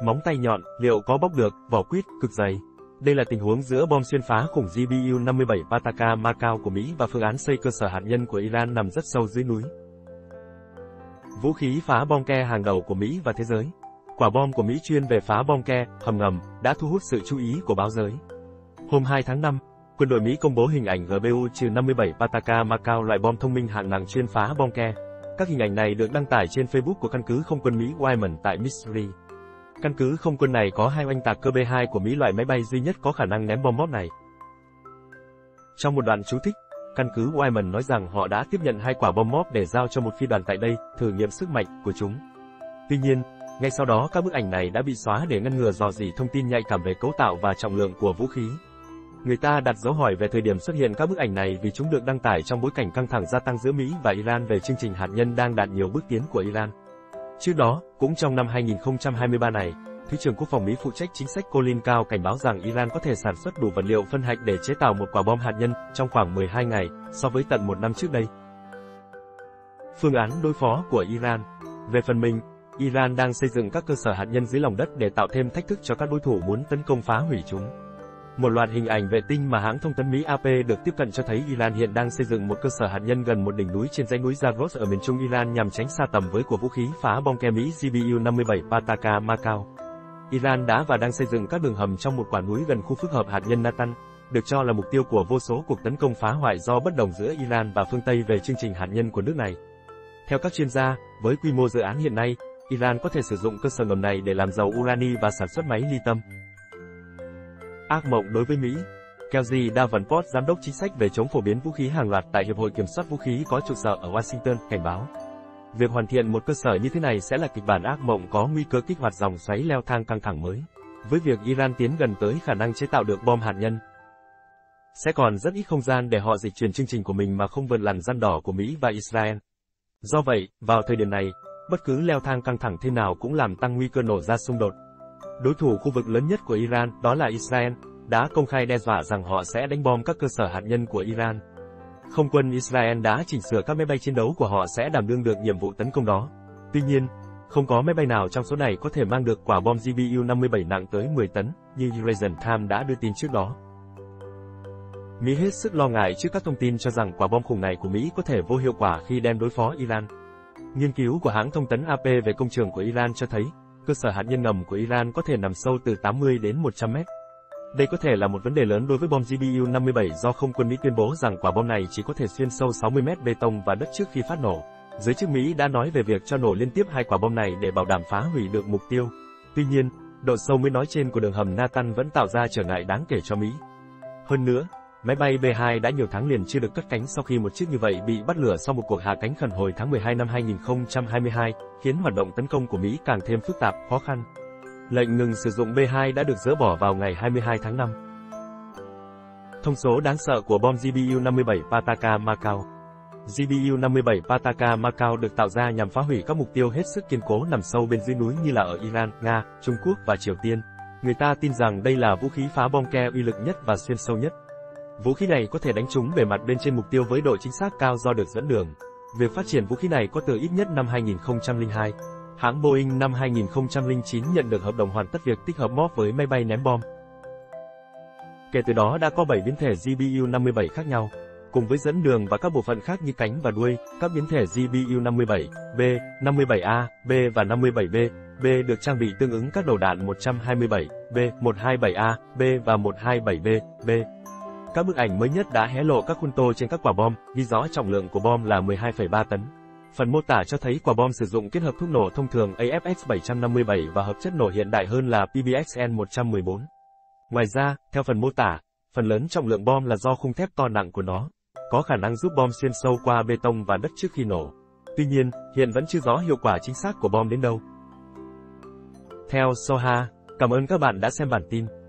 Móng tay nhọn, liệu có bóc được, vỏ quýt, cực dày. Đây là tình huống giữa bom xuyên phá khủng GBU-57 Pataka Macao của Mỹ và phương án xây cơ sở hạt nhân của Iran nằm rất sâu dưới núi. Vũ khí phá bom ke hàng đầu của Mỹ và thế giới. Quả bom của Mỹ chuyên về phá bom ke, hầm ngầm, đã thu hút sự chú ý của báo giới. Hôm 2 tháng 5, quân đội Mỹ công bố hình ảnh GBU-57 Pataka Macao, loại bom thông minh hạng nặng chuyên phá bom ke. Các hình ảnh này được đăng tải trên Facebook của căn cứ không quân Mỹ Wyman tại Missouri. Căn cứ không quân này có 2 oanh tạc cơ B-2 của Mỹ, loại máy bay duy nhất có khả năng ném bom này. Trong một đoạn chú thích, căn cứ Wyman nói rằng họ đã tiếp nhận 2 quả bom móp để giao cho một phi đoàn tại đây, thử nghiệm sức mạnh của chúng. Tuy nhiên, ngay sau đó các bức ảnh này đã bị xóa để ngăn ngừa rò rỉ thông tin nhạy cảm về cấu tạo và trọng lượng của vũ khí. Người ta đặt dấu hỏi về thời điểm xuất hiện các bức ảnh này vì chúng được đăng tải trong bối cảnh căng thẳng gia tăng giữa Mỹ và Iran về chương trình hạt nhân đang đạt nhiều bước tiến của Iran. Trước đó, cũng trong năm 2023 này, Thứ trưởng Quốc phòng Mỹ phụ trách chính sách Colin Cao cảnh báo rằng Iran có thể sản xuất đủ vật liệu phân hạch để chế tạo một quả bom hạt nhân trong khoảng 12 ngày, so với tận 1 năm trước đây. Phương án đối phó của Iran. Về phần mình, Iran đang xây dựng các cơ sở hạt nhân dưới lòng đất để tạo thêm thách thức cho các đối thủ muốn tấn công phá hủy chúng. Một loạt hình ảnh vệ tinh mà hãng thông tấn Mỹ AP được tiếp cận cho thấy Iran hiện đang xây dựng một cơ sở hạt nhân gần một đỉnh núi trên dãy núi Zagros ở miền trung Iran nhằm tránh xa tầm với của vũ khí phá bom ke Mỹ GBU-57 Pataka Macao. Iran đã và đang xây dựng các đường hầm trong một quả núi gần khu phức hợp hạt nhân Natan, được cho là mục tiêu của vô số cuộc tấn công phá hoại do bất đồng giữa Iran và phương Tây về chương trình hạt nhân của nước này. Theo các chuyên gia, với quy mô dự án hiện nay, Iran có thể sử dụng cơ sở ngầm này để làm giàu urani và sản xuất máy ly tâm. Ác mộng đối với Mỹ. Kelly Davenport, giám đốc chính sách về chống phổ biến vũ khí hàng loạt tại Hiệp hội Kiểm soát Vũ khí có trụ sở ở Washington, cảnh báo. Việc hoàn thiện một cơ sở như thế này sẽ là kịch bản ác mộng có nguy cơ kích hoạt dòng xoáy leo thang căng thẳng mới. Với việc Iran tiến gần tới khả năng chế tạo được bom hạt nhân, sẽ còn rất ít không gian để họ dịch chuyển chương trình của mình mà không vượt lằn ranh đỏ của Mỹ và Israel. Do vậy, vào thời điểm này, bất cứ leo thang căng thẳng thế nào cũng làm tăng nguy cơ nổ ra xung đột. Đối thủ khu vực lớn nhất của Iran, đó là Israel, đã công khai đe dọa rằng họ sẽ đánh bom các cơ sở hạt nhân của Iran. Không quân Israel đã chỉnh sửa các máy bay chiến đấu của họ sẽ đảm đương được nhiệm vụ tấn công đó. Tuy nhiên, không có máy bay nào trong số này có thể mang được quả bom GBU-57 nặng tới 10 tấn, như Eurasian Times đã đưa tin trước đó. Mỹ hết sức lo ngại trước các thông tin cho rằng quả bom khủng này của Mỹ có thể vô hiệu quả khi đem đối phó Iran. Nghiên cứu của hãng thông tấn AP về công trường của Iran cho thấy, cơ sở hạt nhân ngầm của Iran có thể nằm sâu từ 80 đến 100 mét. Đây có thể là một vấn đề lớn đối với bom GBU-57 do không quân Mỹ tuyên bố rằng quả bom này chỉ có thể xuyên sâu 60 mét bê tông và đất trước khi phát nổ. Giới chức Mỹ đã nói về việc cho nổ liên tiếp 2 quả bom này để bảo đảm phá hủy được mục tiêu. Tuy nhiên, độ sâu mới nói trên của đường hầm Natan vẫn tạo ra trở ngại đáng kể cho Mỹ. Hơn nữa, máy bay B-2 đã nhiều tháng liền chưa được cất cánh sau khi một chiếc như vậy bị bắt lửa sau một cuộc hạ cánh khẩn hồi tháng 12 năm 2022, khiến hoạt động tấn công của Mỹ càng thêm phức tạp, khó khăn. Lệnh ngừng sử dụng B-2 đã được dỡ bỏ vào ngày 22 tháng 5. Thông số đáng sợ của bom GBU-57 Pataka Macao. GBU-57 Pataka Macao được tạo ra nhằm phá hủy các mục tiêu hết sức kiên cố nằm sâu bên dưới núi như là ở Iran, Nga, Trung Quốc và Triều Tiên. Người ta tin rằng đây là vũ khí phá bom ke uy lực nhất và xuyên sâu nhất. Vũ khí này có thể đánh trúng bề mặt bên trên mục tiêu với độ chính xác cao do được dẫn đường. Việc phát triển vũ khí này có từ ít nhất năm 2002. Hãng Boeing năm 2009 nhận được hợp đồng hoàn tất việc tích hợp MOF với máy bay ném bom. Kể từ đó đã có 7 biến thể GBU-57 khác nhau. Cùng với dẫn đường và các bộ phận khác như cánh và đuôi, các biến thể GBU-57, B, 57A, B và 57B, B được trang bị tương ứng các đầu đạn 127, B, 127A, B và 127B, B. Các bức ảnh mới nhất đã hé lộ các khuôn tô trên các quả bom, ghi rõ trọng lượng của bom là 12,3 tấn. Phần mô tả cho thấy quả bom sử dụng kết hợp thuốc nổ thông thường AFX-757 và hợp chất nổ hiện đại hơn là PBXN-114. Ngoài ra, theo phần mô tả, phần lớn trọng lượng bom là do khung thép to nặng của nó, có khả năng giúp bom xuyên sâu qua bê tông và đất trước khi nổ. Tuy nhiên, hiện vẫn chưa rõ hiệu quả chính xác của bom đến đâu. Theo Soha, cảm ơn các bạn đã xem bản tin.